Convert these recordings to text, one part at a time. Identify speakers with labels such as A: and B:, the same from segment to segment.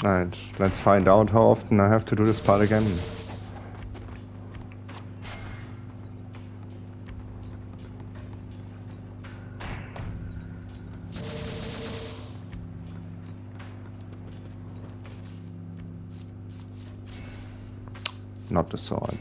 A: Alright, let's find out how often I have to do this part again. Not the sword.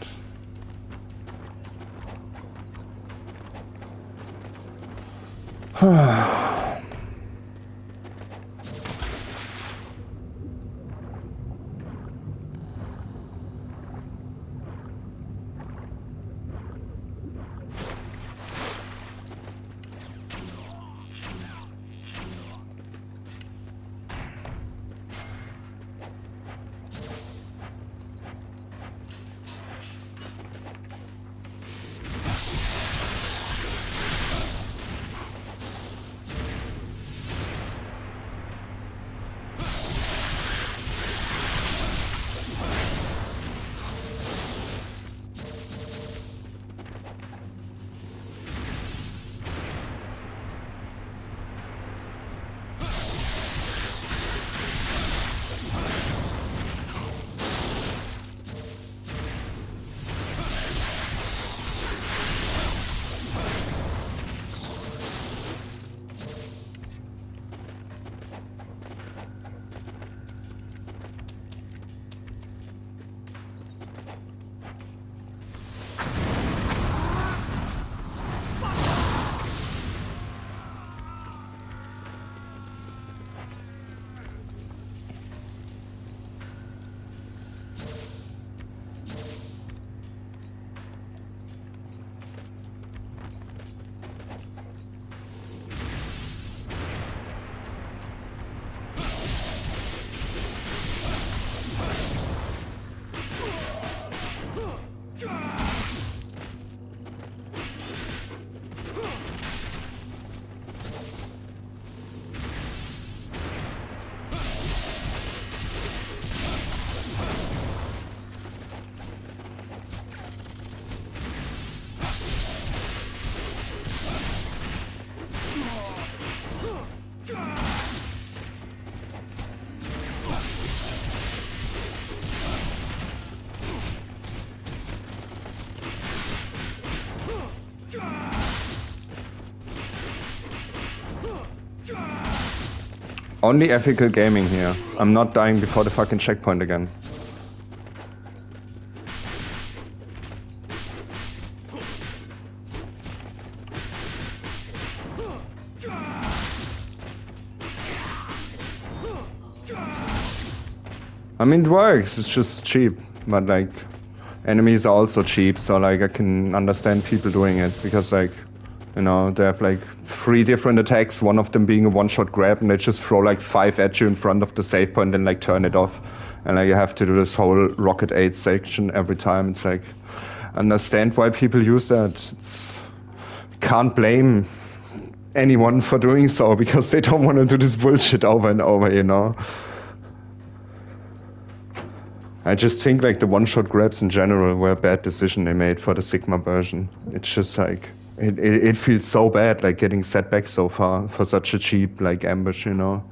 A: Only ethical gaming here. I'm not dying before the fucking checkpoint again. I mean, it works, it's just cheap, but like, enemies are also cheap, so like, I can understand people doing it, because like, you know, they have like 3 different attacks, one of them being a one-shot grab, and they just throw like 5 at you in front of the save point and like turn it off. And like, you have to do this whole Rocket 8 section every time. It's like, understand why people use that. Can't blame anyone for doing so, because they don't want to do this bullshit over and over, you know? I just think like the one-shot grabs in general were a bad decision they made for the Sigma version. It's just like, it feels so bad, like getting set back so far for such a cheap like ambush, you know?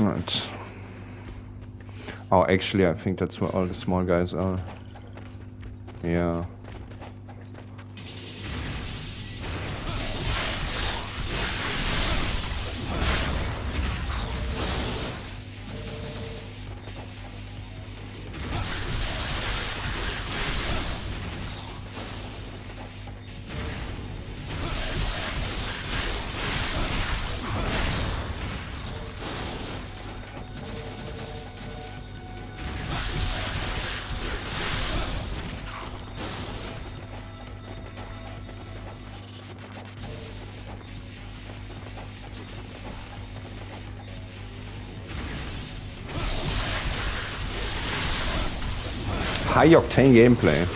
A: Right. Oh, actually, I think that's where all the small guys are. Yeah. High octane gameplay.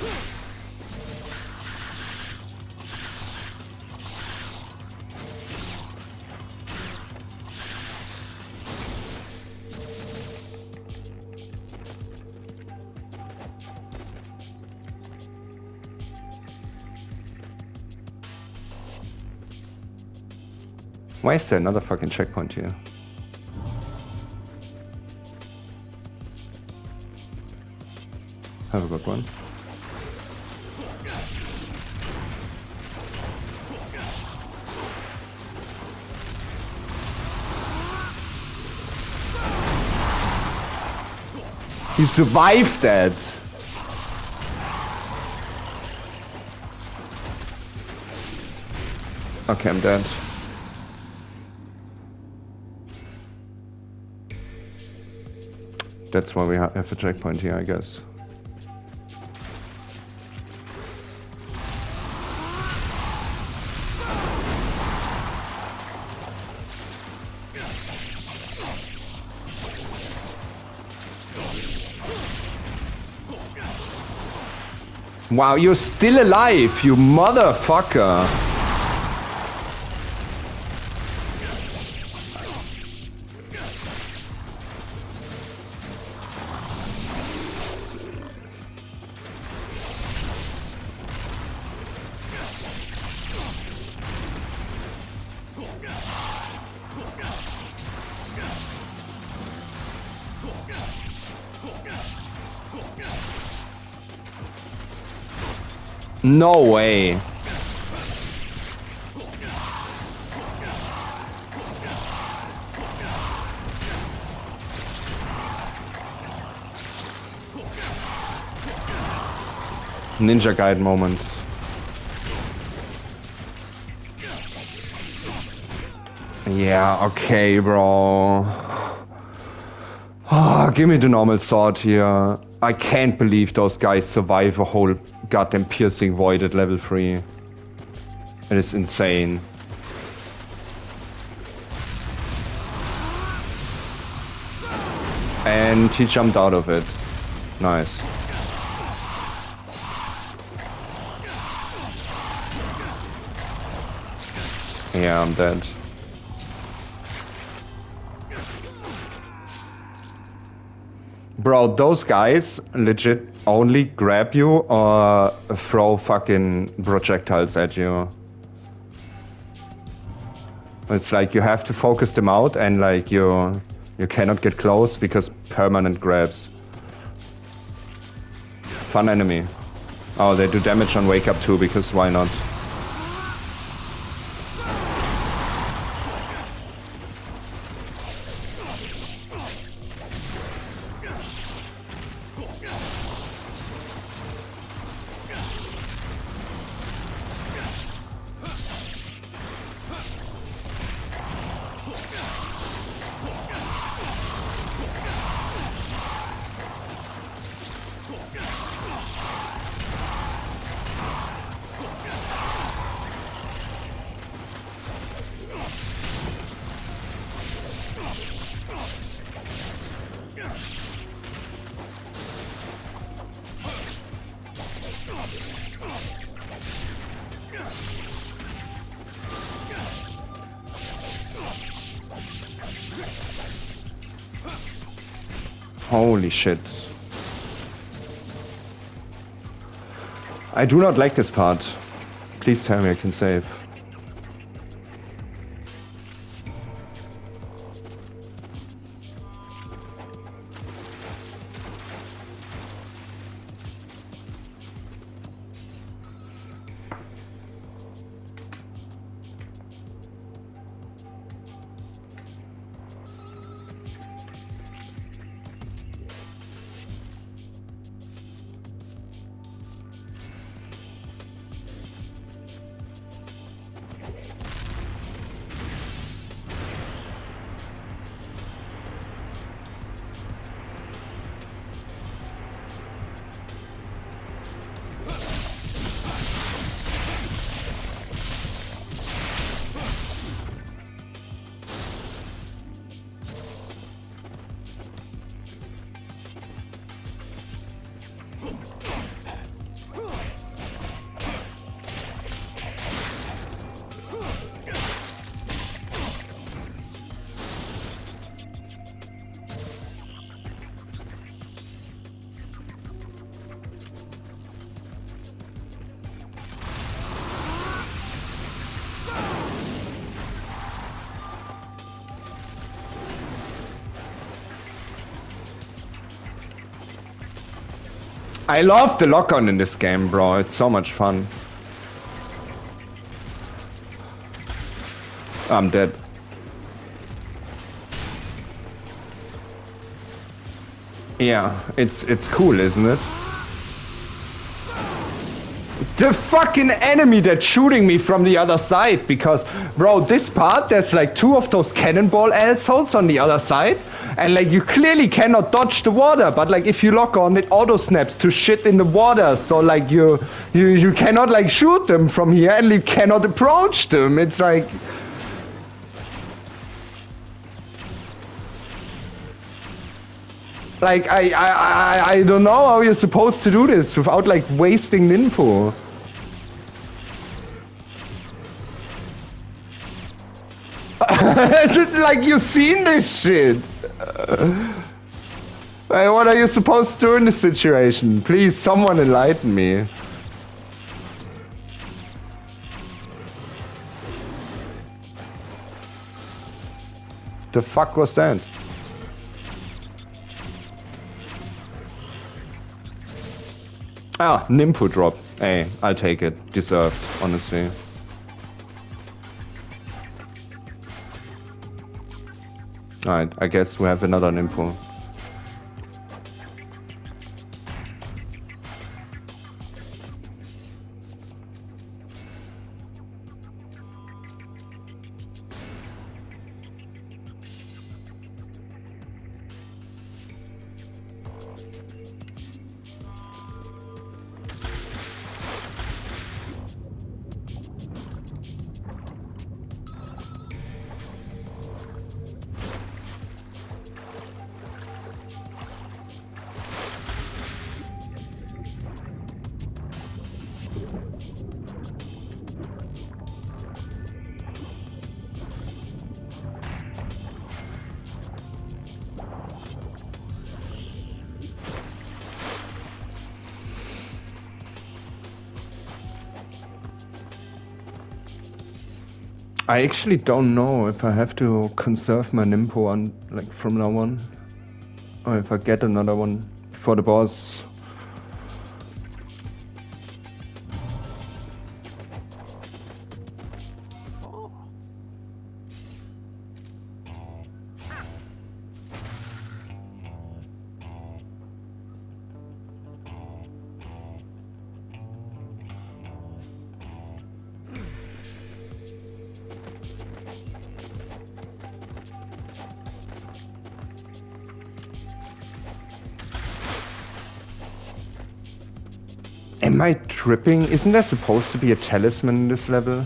A: Why is there another fucking checkpoint here? Have a good one. You survived that! Okay, I'm dead. That's why we have a checkpoint here, I guess. Wow, you're still alive, you motherfucker! No way. Ninja Gaiden moment. Yeah, okay, bro. Oh, give me the normal sword here. I can't believe those guys survive a whole goddamn piercing void at level 3. It is insane. And he jumped out of it. Nice. Yeah, I'm dead. Bro, those guys legit only grab you or throw fucking projectiles at you. It's like you have to focus them out and like you cannot get close because permanent grabs. Fun enemy. Oh, they do damage on wake up too because why not? Holy shit. I do not like this part. Please tell me I can save. I love the lock-on in this game, bro. It's so much fun. I'm dead. Yeah, it's cool, isn't it? The fucking enemy that's shooting me from the other side, because, bro, this part, there's like 2 of those cannonball assholes on the other side, and like you clearly cannot dodge the water, but like if you lock on, it auto snaps to shit in the water, so like you cannot like shoot them from here, and you cannot approach them. It's like... Like, I don't know how you're supposed to do this without, like, wasting info. Like, you've seen this shit. Like, what are you supposed to do in this situation? Please, someone enlighten me. The fuck was that? Ah, Nimpu drop. Hey, I'll take it. Deserved, honestly. Alright, I guess we have another Nimpu. I actually don't know if I have to conserve my Nimpo on, like, from now on, or if I get another one before the boss. Am I tripping? Isn't there supposed to be a talisman in this level?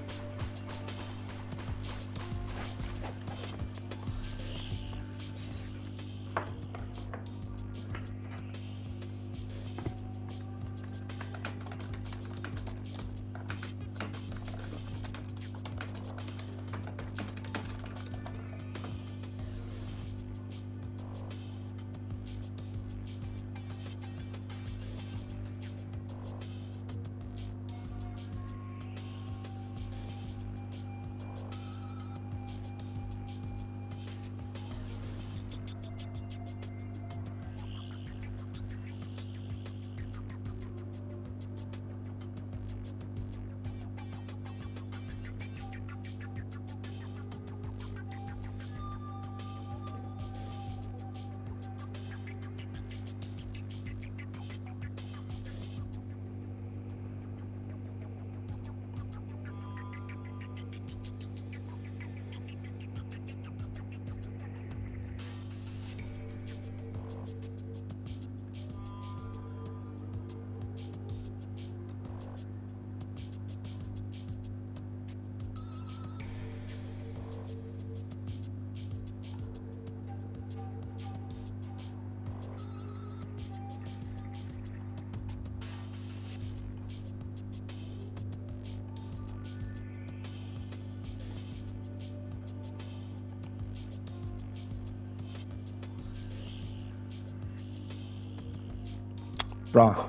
A: Bruh.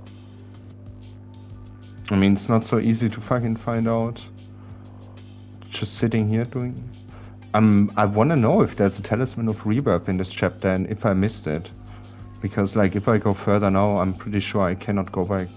A: I mean, it's not so easy to fucking find out. just sitting here doing... I want to know if there's a Talisman of Rebirth in this chapter and if I missed it. Because, like, if I go further now, I'm pretty sure I cannot go back.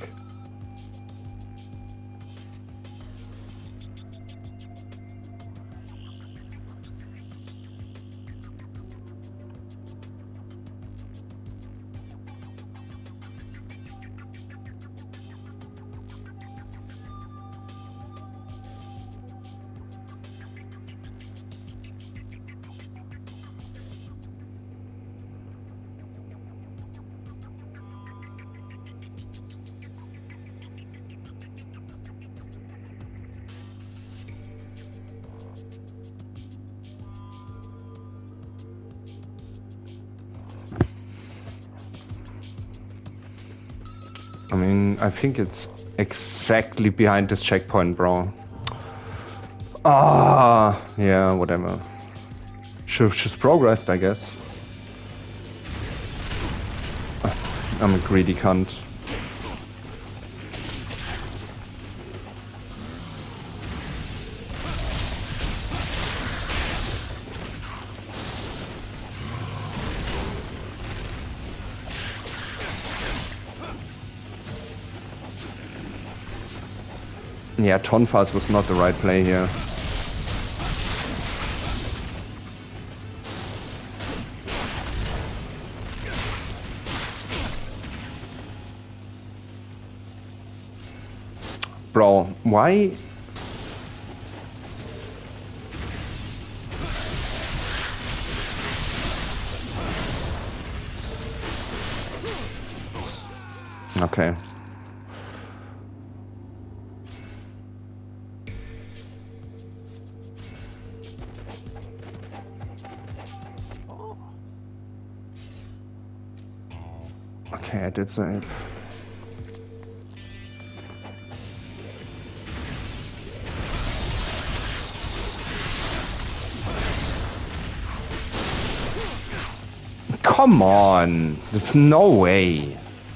A: I mean, I think it's exactly behind this checkpoint, bro. Ah, yeah, whatever. Should've just progressed, I guess. I'm a greedy cunt. Yeah, Tonfas was not the right play here. Bro, why? Okay. Okay, I did save. Come on! There's no way.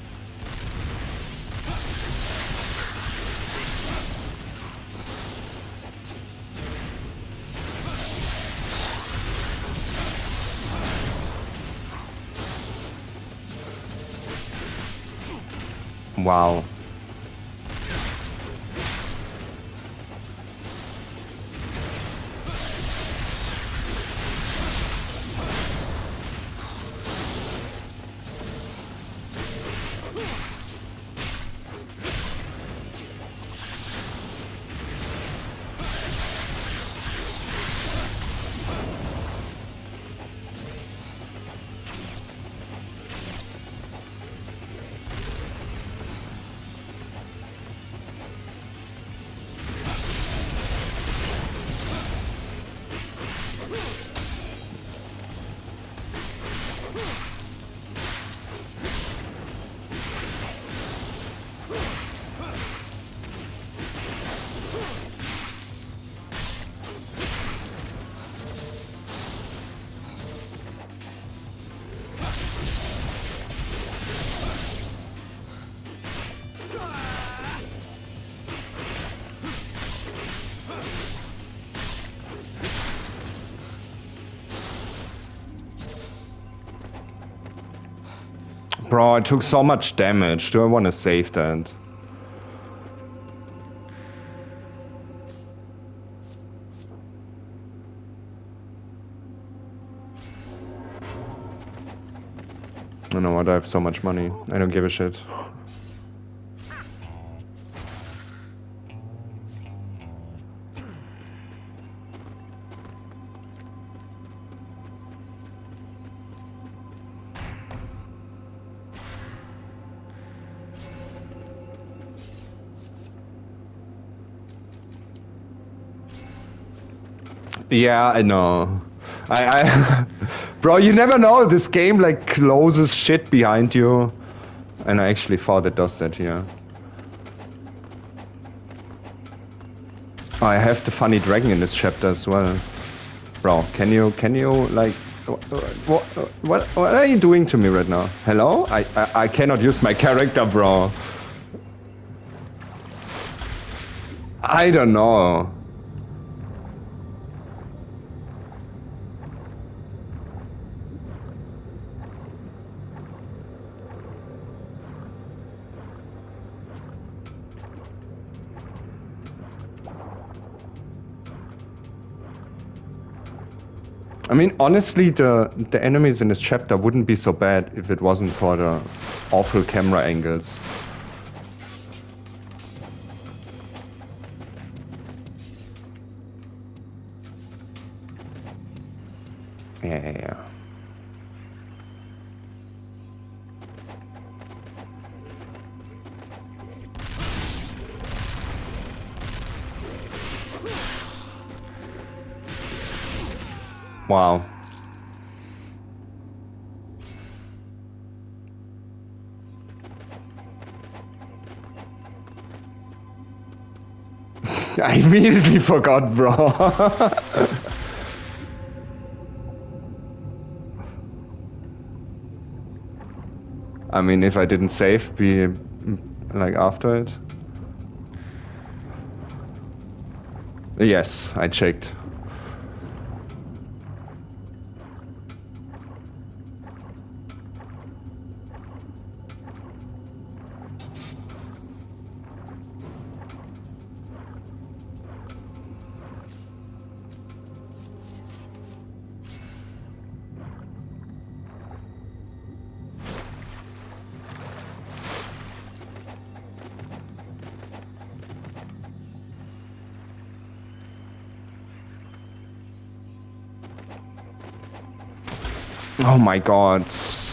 A: Wow. Bro, I took so much damage. Do I want to save that? You know what? I have so much money. I don't give a shit. Yeah, I know. Bro, you never know. This game like closes shit behind you. And I actually thought it does that here. Oh, I have the funny dragon in this chapter as well. Bro, can you like... What are you doing to me right now? Hello? I cannot use my character, bro. I don't know. I mean, honestly, the enemies in this chapter wouldn't be so bad if it wasn't for the awful camera angles. Yeah. Wow. I immediately forgot, bro. I mean, if I didn't save, be like after it. Yes, I checked. Oh my god.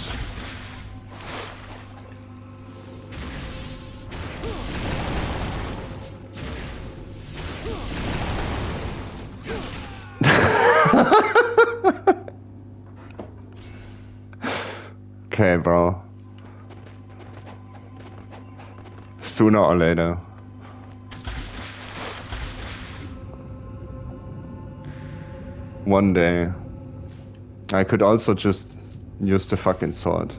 A: Okay, bro. Sooner or later. One day. I could also just use the fucking sword.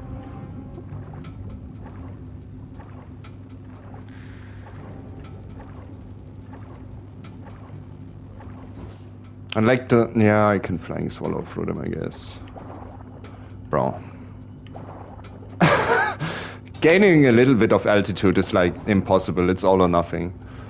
A: I like the... Yeah, I can flying swallow through them, I guess. Bro. Gaining a little bit of altitude is like impossible. It's all or nothing.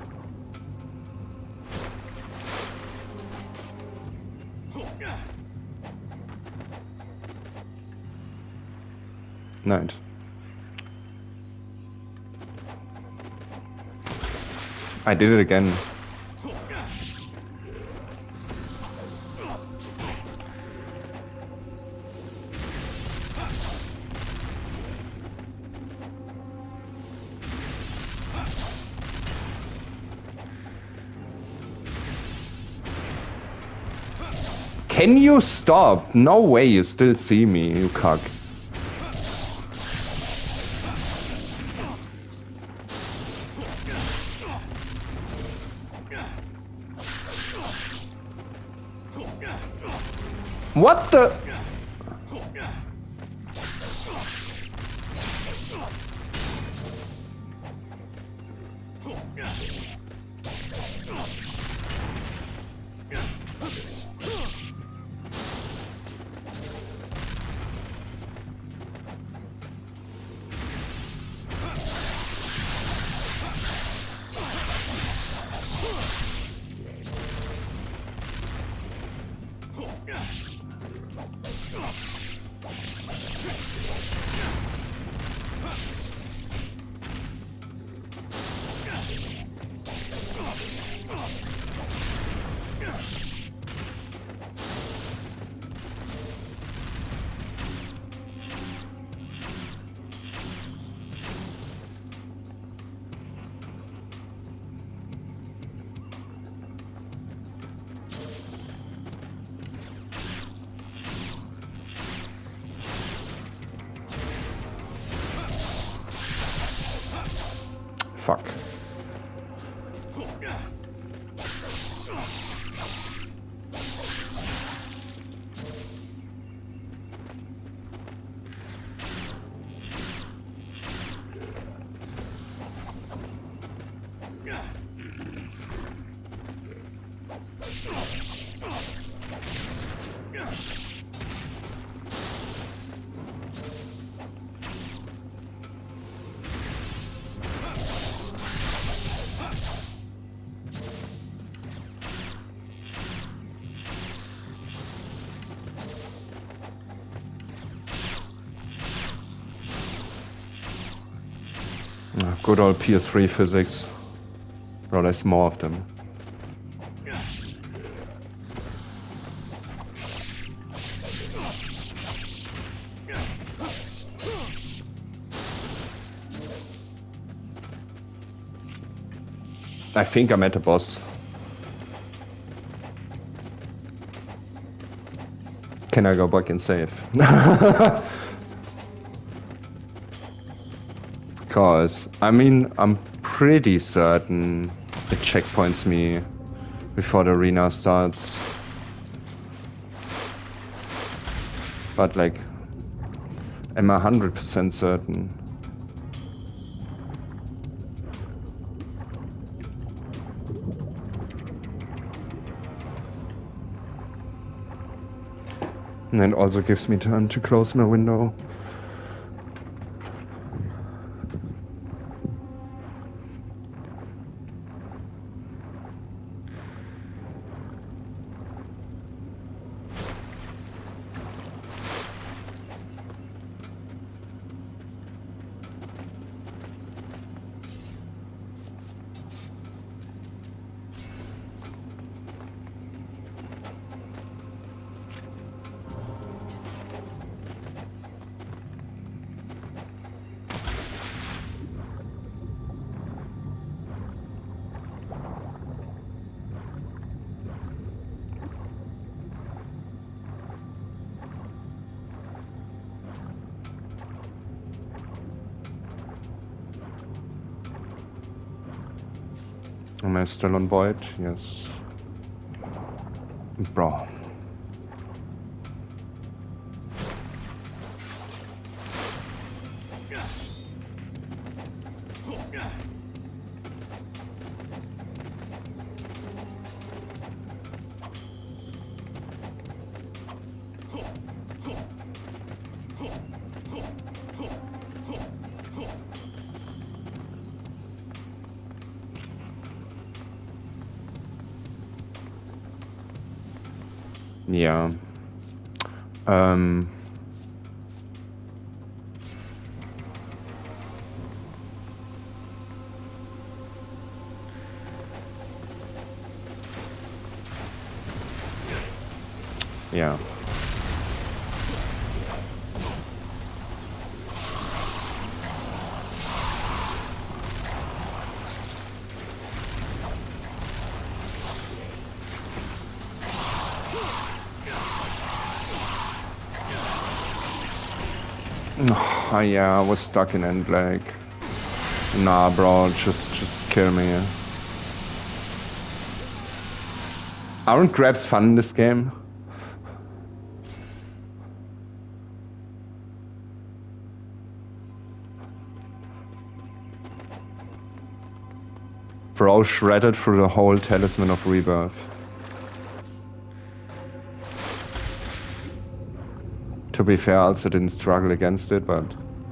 A: Nice. I did it again. Can you stop? No way you still see me, you cuck. What the? Fuck. Good old PS3 physics. Bro, there's more of them. I think I'm at the boss. Can I go back and save? Because, I mean, I'm pretty certain it checkpoints me before the arena starts. But, like, am I 100% certain? And it also gives me time to close my window. Am I still on void? Yes. Bro. Yeah. Yeah. Oh, yeah, I was stuck in end lag. Nah, bro, just kill me. Aren't grabs fun in this game? Bro shredded through the whole Talisman of Rebirth. To be fair, I also didn't struggle against it, but...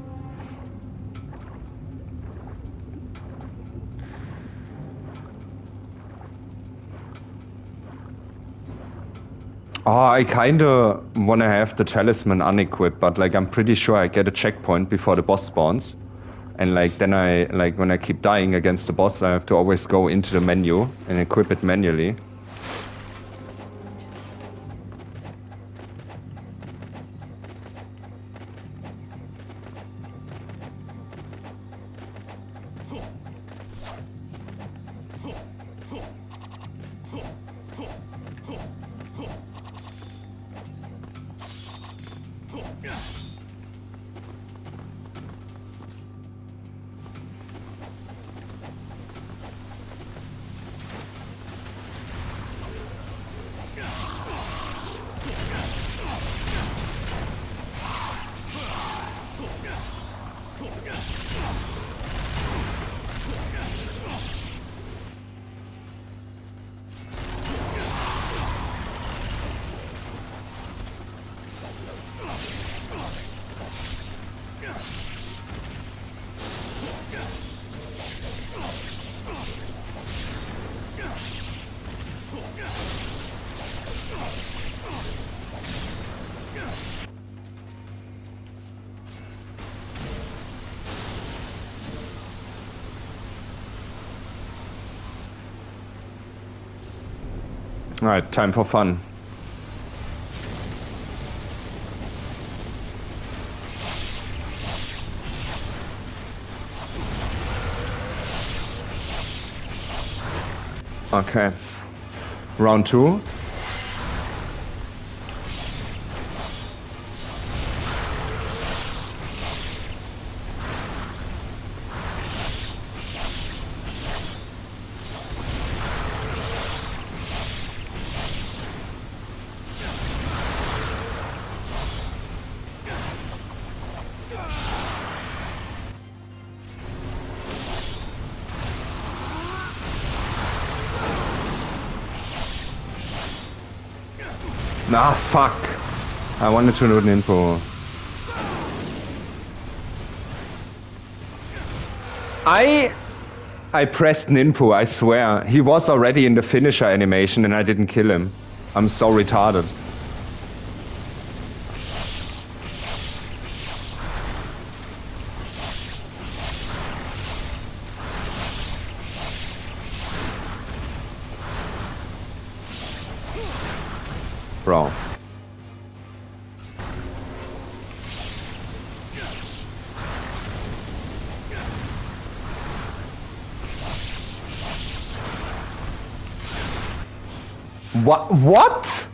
A: Oh, I kinda wanna have the Talisman unequipped, but like I'm pretty sure I get a checkpoint before the boss spawns. And like then when I keep dying against the boss, I have to always go into the menu and equip it manually. Alright, time for fun. Okay. Round 2. Ah, fuck. I wanted to do an info. I pressed Ninpo, I swear. He was already in the finisher animation and I didn't kill him. I'm so retarded. Bro. What?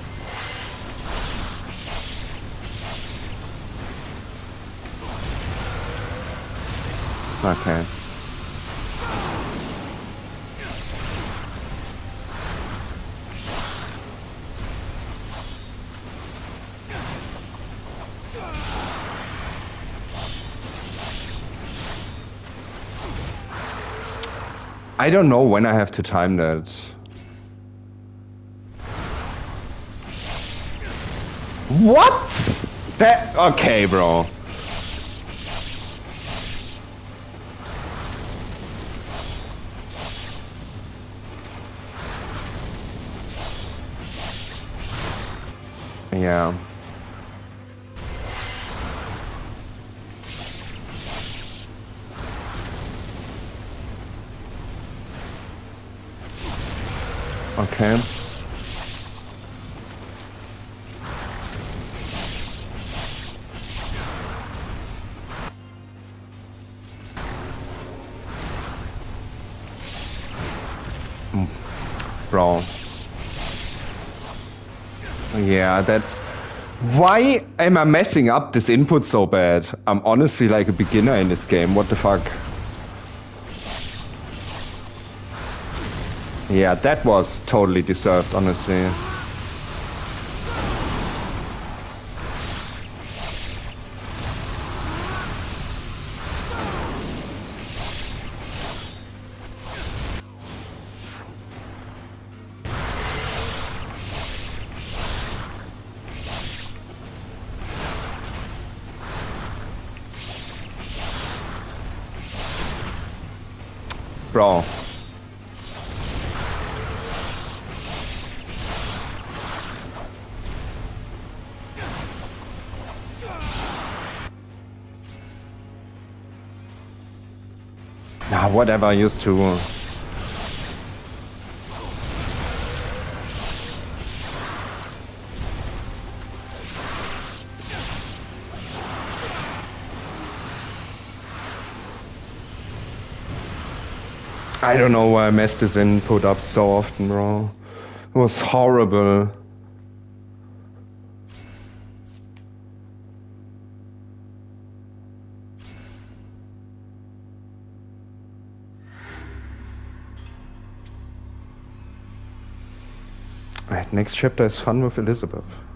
A: Okay. I don't know when I have to time that. What? That okay, bro. Yeah. Okay. Bro. Yeah, that... Why am I messing up this input so bad? I'm honestly like a beginner in this game. What the fuck? Yeah, that was totally deserved, honestly. Bro. Nah, whatever, I used to. I don't know why I messed this input up so often, bro. It was horrible. Alright, next chapter is fun with Elizabeth.